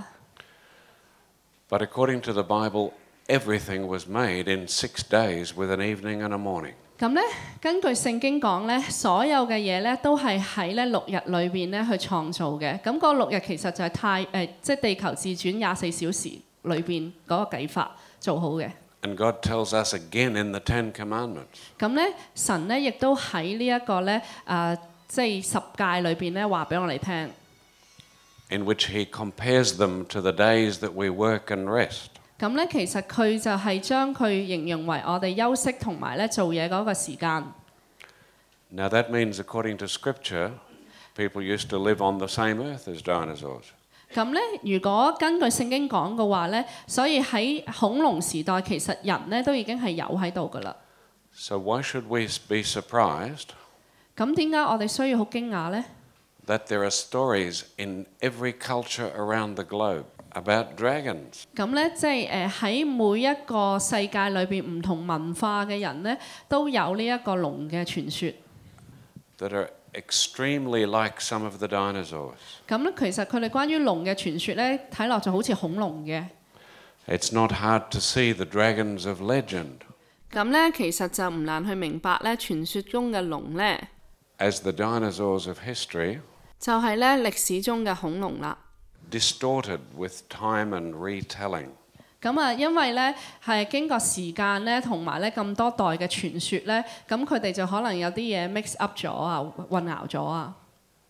But according to the Bible, everything was made in 6 days with an evening and a morning. 咁咧根據聖經講咧，所有嘅嘢咧都係喺咧6日裏邊咧去創造嘅。咁嗰6日其實就係即係地球自轉24小時裏邊嗰個計法做好嘅。 And God tells us again in the Ten Commandments. 咁咧神咧亦都喺呢一個咧即係10誡裏邊咧話俾我哋聽。 In which he compares them to the days that we work and rest. 咁咧其實佢就係將佢形容為我哋休息同埋咧做嘢嗰個時間。 Now that means, according to Scripture, people used to live on the same earth as dinosaurs. 咁咧，如果根據聖經講嘅話咧，所以喺恐龍時代其實人咧都已經係有喺度㗎啦。 So why should we be surprised 咁點解我哋需要好驚訝咧？ that there are stories in every culture around the globe about dragons? 咁咧，即係喺每一個世界裏邊唔同文化嘅人咧，都有呢一個龍嘅傳說。 That are extremely like some of the dinosaurs. 咁咧，其實佢哋關於龍嘅傳說咧，睇落就好似恐龍嘅。 It's not hard to see the dragons of legend. 咁咧，其實就唔難去明白咧，傳說中嘅龍咧， as the dinosaurs of history, 就係咧歷史中嘅恐龍啦。 distorted with time and retelling. 咁因為咧係經過時間咧，同埋咧咁多代嘅傳說咧，咁佢哋就可能有啲嘢 mix up 咗啊，混淆咗啊。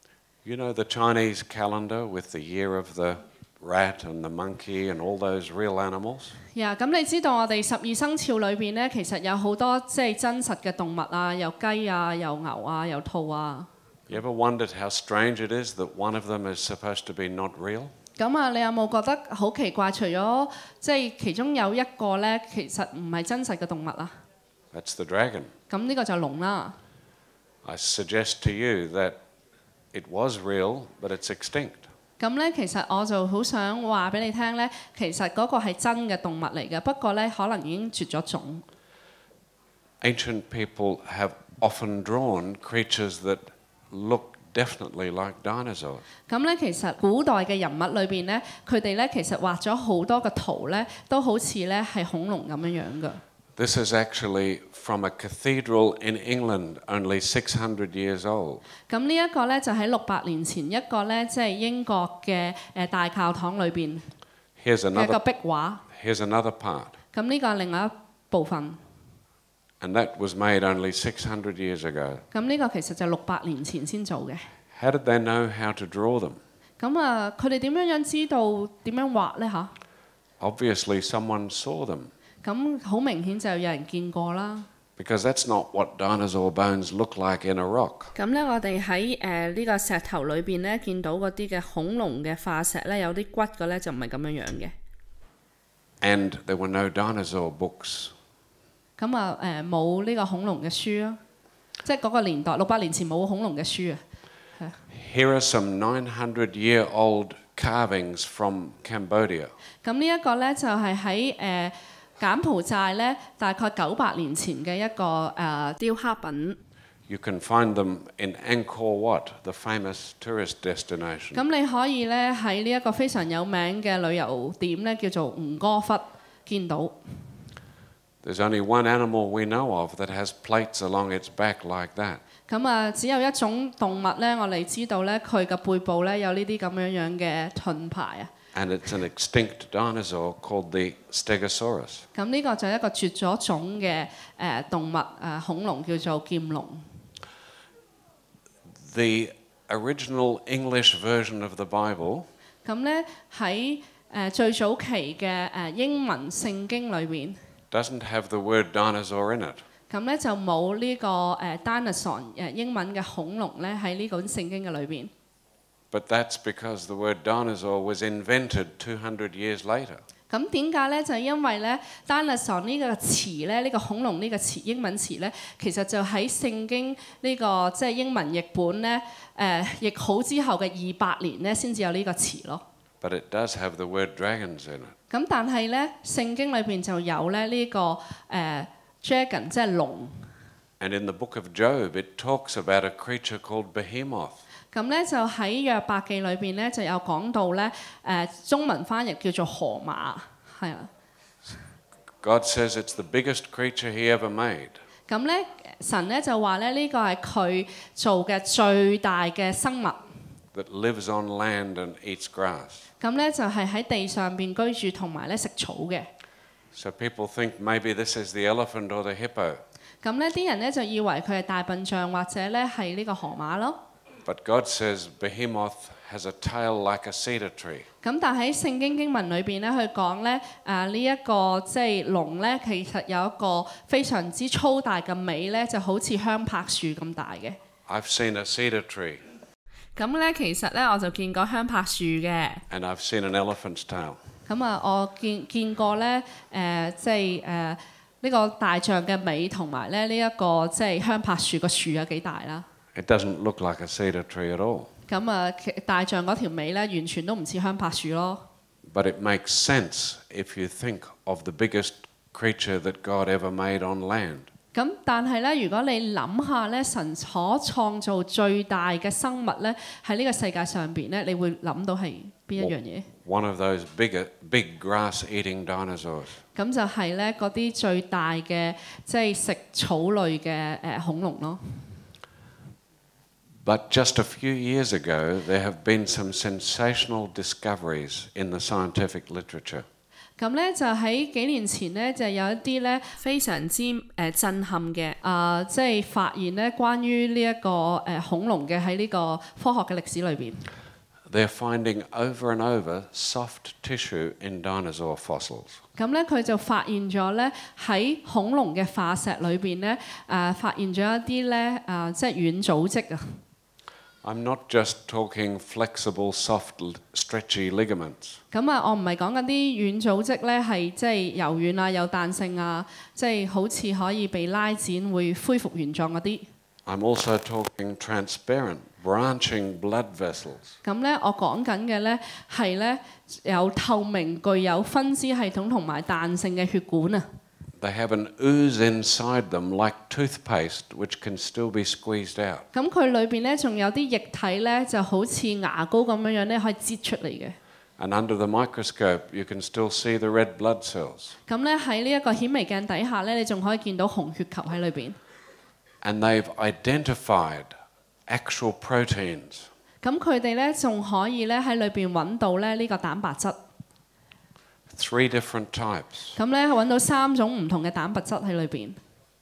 You know the Chinese calendar with the year of the rat and the monkey and all those real animals? 咁你知道我哋12生肖裏邊咧，其實有好多即係真實嘅動物啊，有雞啊，有牛啊，有兔啊。 You ever wondered how strange it is that one of them is supposed to be not real? 咁啊，你有冇覺得好奇怪？除咗即係其中有一個咧，其實唔係真實嘅動物啊？ That's the dragon. 咁呢個就龍啦。 I suggest to you that it was real, but it's extinct. 咁咧，其實我就好想話俾你聽咧，其實嗰個係真嘅動物嚟嘅，不過咧可能已經絕咗種。 Ancient people have often drawn creatures that look definitely like dinosaurs. 咁咧，其實古代嘅人物裏邊咧，佢哋咧其實畫咗好多嘅圖咧，都好似咧係恐龍咁樣樣嘅。 This is actually from a cathedral in England, only 600 years old. 咁呢一個咧就喺600年前一個咧即係英國嘅大教堂裏邊嘅一個壁畫。 Here's another part. 咁呢個係另外一部分。 And that was made only 600 years ago. 咁呢個其實就600年前先做嘅。 How did they know how to draw them? 咁啊，佢哋點樣知道點樣畫咧嚇？ Obviously, someone saw them. 咁好明顯就有人見過啦。 Because that's not what dinosaur bones look like in a rock. 咁咧，我哋喺呢個石頭裏邊咧，見到嗰啲嘅恐龍嘅化石咧，有啲骨嘅咧就唔係咁樣樣嘅。 And there were no dinosaur books. 咁啊冇呢個恐龍嘅書啊，即係嗰個年代600年前冇恐龍嘅書啊。 Here are some 900-year-old carvings from Cambodia. 咁呢一個咧就係喺柬埔寨咧，大概900年前嘅一個雕刻品。 You can find them in Angkor Wat, the famous tourist destination. 咁你可以咧喺呢一個非常有名嘅旅遊點咧，叫做吳哥窟見到。 There's only one animal we know of that has plates along its back like that. 咁啊，只有一種動物咧，我哋知道咧，佢嘅背部咧有呢啲咁樣樣嘅盾牌啊。 And it's an extinct dinosaur called the Stegosaurus. 咁呢個就係一個絕咗種嘅動物恐龍，叫做劍龍。 The original English version of the Bible 咁咧喺最早期嘅英文聖經裏邊 doesn't have the word dinosaur in it. 咁咧就冇呢個dinosaur 英文嘅恐龍咧喺呢本聖經嘅裏邊。 But that's because the word dinosaur was invented 200 years later. 咁點解咧？就係因為咧 dinosaur 呢個詞咧，呢個恐龍呢個詞英文詞咧，其實就喺聖經呢個即係英文譯本咧譯好之後嘅200年咧，先至有呢個詞咯。 But it does have the word dragons in it. 咁但係咧，聖經裏邊就有咧呢個dragon 即係龍。 And in the book of Job, it talks about a creature called Behemoth. 咁咧就喺約伯記裏邊咧就有講到咧中文翻譯叫做河馬，係啊。 God says it's the biggest creature he ever made. 咁咧神咧就話咧呢個係佢做嘅最大嘅生物。 That lives on land and eats grass. 咁咧就係喺地上邊居住同埋咧食草嘅。 So people think maybe this is the elephant or the hippo. 咁咧啲人咧就以為佢係大笨象或者咧係呢個河馬咯。 But God says Behemoth has a tail like a cedar tree. 咁但喺聖經經文裏邊咧，佢講咧呢一個即係龍咧，其實有一個非常之粗大嘅尾咧，就好似香柏樹咁大嘅。 I've seen a cedar tree. 咁咧其實咧我就見過香柏樹嘅。 And I've seen an elephant's tail. 咁啊，我見過咧即係呢個大象嘅尾同埋咧呢一個即係香柏樹個樹有幾大啦。 It doesn't look like a cedar tree at all. 咁啊，大象嗰條尾咧，完全都唔似香柏樹咯。 But it makes sense if you think of the biggest creature that God ever made on land. 咁但係咧，如果你諗下咧，神所創造最大嘅生物咧，喺呢個世界上邊咧，你會諗到係邊一樣嘢？ One of those big grass-eating dinosaurs. 咁就係咧嗰啲最大嘅，即係食草類嘅恐龍咯。 But just a few years ago, there have been some sensational discoveries in the scientific literature. 咁咧就喺幾年前咧就有一啲咧非常之震撼嘅即係發現咧關於呢一個恐龍嘅喺呢個科學嘅歷史裏邊。 They're finding over and over soft tissue in dinosaur fossils. 咁咧佢就發現咗咧喺恐龍嘅化石裏邊咧發現咗一啲咧即係軟組織啊。 I'm not just talking flexible, soft, stretchy ligaments. 咁我唔係講緊啲軟組織咧係即係柔軟啊、有彈性啊，即係好似可以被拉展會恢復原狀嗰啲。 I'm also talking transparent, branching blood vessels. 咁咧，我講緊嘅咧係咧有透明、具有分支系統同埋彈性嘅血管啊。 They have an ooze inside them like toothpaste, which can still be squeezed out. 咁佢裏邊咧仲有啲液體咧，就好似牙膏咁樣樣咧，可以擠出嚟嘅。 And under the microscope, you can still see the red blood cells. 咁咧喺呢一個顯微鏡底下咧，你仲可以見到紅血球喺裏邊。 And they've identified actual proteins. 咁佢哋咧仲可以咧喺裏邊揾到咧呢個蛋白質。 Three different types. 咁咧揾到3種唔同嘅蛋白質喺裏邊。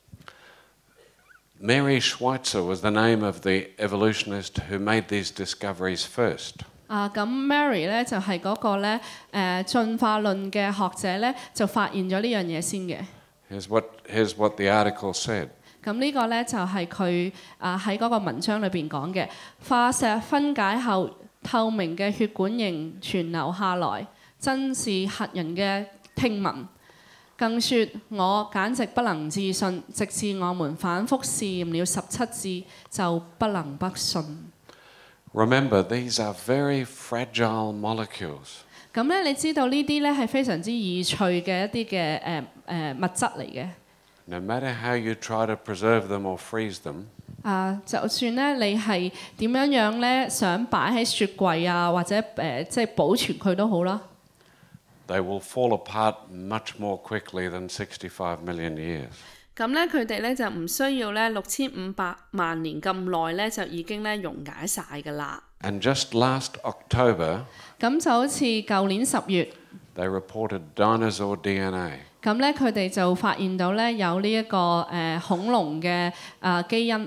Mary Schweitzer was the name of the evolutionist who made these discoveries first. 咁 Mary 咧就係嗰個咧進化論嘅學者咧，就發現咗呢樣嘢先嘅。 Here's what the article said. 咁呢個咧就係佢喺嗰個文章裏邊講嘅，化石分解後透明嘅血管型傳流下來，真是嚇人嘅聽聞。更說我簡直不能置信，直至我們反覆試驗了17次，就不能不信。 Remember, these are very fragile molecules. 咁咧，你知道呢啲咧係非常之易脆嘅一啲嘅物質嚟嘅。 No matter how you try to preserve them or freeze them, 就算咧你係點樣樣咧，想擺喺雪櫃啊，或者即係保存佢都好啦。 they will fall apart much more quickly than 65 million years. 咁咧，佢哋咧就唔需要咧6500萬年咁耐咧，就已經咧溶解晒㗎啦。 And just last October, 咁就好似舊年10月， they reported dinosaur DNA. 咁咧佢哋就發現到咧有呢一個恐龍嘅基因。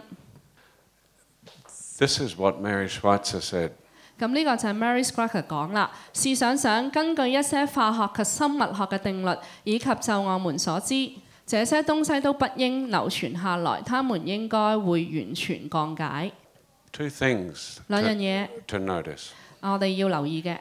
This is what Mary Schweitzer said. 咁呢個就係 Mary Schweitzer 講啦。試想，根據一些化學及生物學嘅定律，以及就我們所知，這些東西都不應流傳下來，它們應該會完全降解。 Two things 兩樣嘢 to notice. 我哋要留意嘅。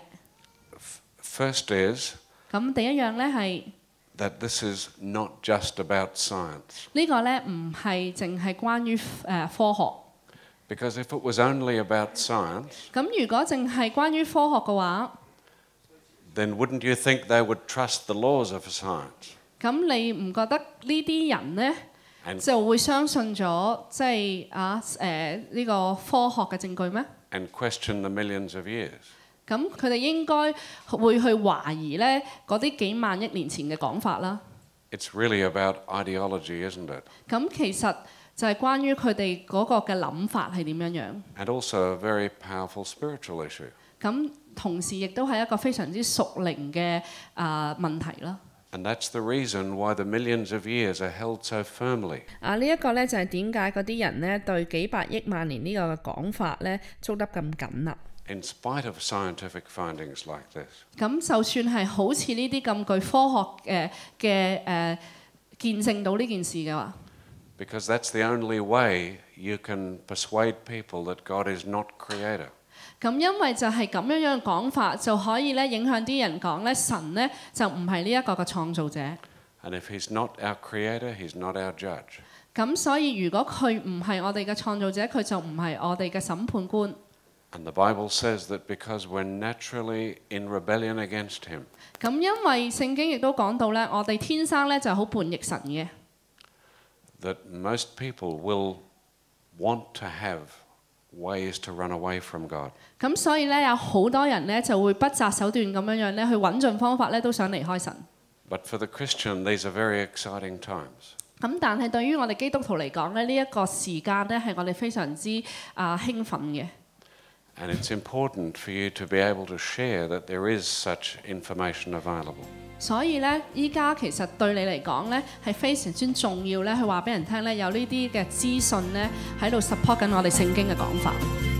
First is 咁第一樣咧係 that this is not just about science. 呢個咧唔係淨係關於科學。 Because if it was only about science, 咁如果淨係關於科學嘅話， then wouldn't you think they would trust the laws of science? 咁你唔覺得呢啲人咧 And 就會相信咗即係呢個科學嘅證據咩？ and question the millions of years. 咁佢哋應該會去懷疑咧嗰啲幾萬億年前嘅講法啦。 It's really about ideology, isn't it? 咁其實就係關於佢哋嗰個嘅諗法係點樣樣。 And also a very powerful spiritual issue. 咁同時亦都係一個非常之屬靈嘅問題啦。 And that's the reason why the millions of years are held so firmly. 呢一個咧就係點解嗰啲人咧對幾百億萬年呢個嘅講法咧捉得咁緊啦。 In spite of scientific findings like this. 咁就算係好似呢啲咁具科學嘅見證到呢件事嘅話， Because that's the only way you can persuade people that God is not creator. 咁因為就係咁樣樣嘅講法，就可以咧影響啲人講咧神咧就唔係呢一個嘅創造者。 And if he's not our creator, he's not our judge. 咁所以如果佢唔係我哋嘅創造者，佢就唔係我哋嘅審判官。 And the Bible says that because we're naturally in rebellion against him, 咁因為聖經亦都講到咧，我哋天生咧就好叛逆神嘅。 that most people will want to have ways to run away from God. 咁所以咧有好多人咧就會不擇手段咁樣樣咧去揾盡方法咧都想離開神。 But for the Christian, these are very exciting times. 咁但係對於我哋基督徒嚟講咧，呢一個時間咧係我哋非常之興奮嘅。 And it's important for you to be able to share that there is such information available. 所以咧，依家其實對你嚟講咧，係非常之重要咧，去話俾人聽咧，有呢啲嘅資訊咧喺度 support 緊我哋聖經嘅講法。